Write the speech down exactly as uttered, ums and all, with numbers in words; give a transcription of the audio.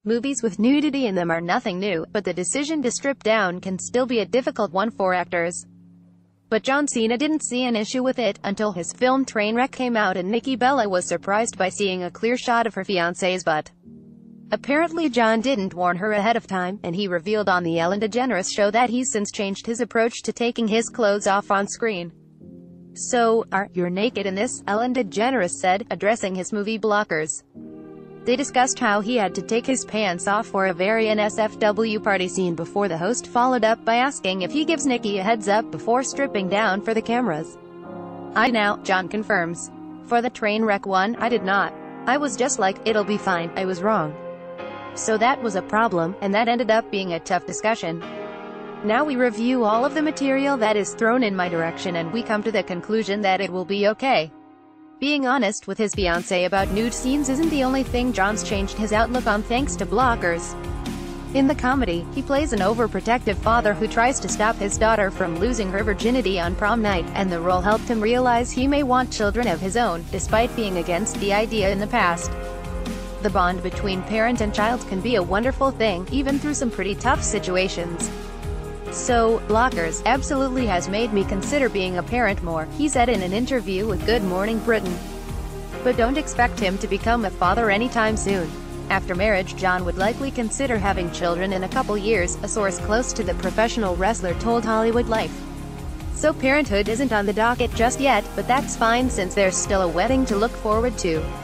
Movies with nudity in them are nothing new, but the decision to strip down can still be a difficult one for actors. But John Cena didn't see an issue with it, until his film Trainwreck came out and Nikki Bella was surprised by seeing a clear shot of her fiancé's butt. Apparently John didn't warn her ahead of time, and he revealed on the Ellen DeGeneres show that he's since changed his approach to taking his clothes off on screen. "So, are you naked in this?" Ellen DeGeneres said, addressing his movie blockers. They discussed how he had to take his pants off for a very N S F W party scene before the host followed up by asking if he gives Nikki a heads up before stripping down for the cameras. "I now," John confirms. "For the Trainwreck one, I did not. I was just like, it'll be fine, I was wrong. So that was a problem, and that ended up being a tough discussion. Now we review all of the material that is thrown in my direction and we come to the conclusion that it will be okay." Being honest with his fiancée about nude scenes isn't the only thing John's changed his outlook on thanks to blockers. In the comedy, he plays an overprotective father who tries to stop his daughter from losing her virginity on prom night, and the role helped him realize he may want children of his own, despite being against the idea in the past. The bond between parent and child can be a wonderful thing, even through some pretty tough situations. "So, blockers absolutely has made me consider being a parent more," he said in an interview with Good Morning Britain. But don't expect him to become a father anytime soon. After marriage, John would likely consider having children in a couple years, a source close to the professional wrestler told Hollywood Life. So parenthood isn't on the docket just yet, but that's fine since there's still a wedding to look forward to.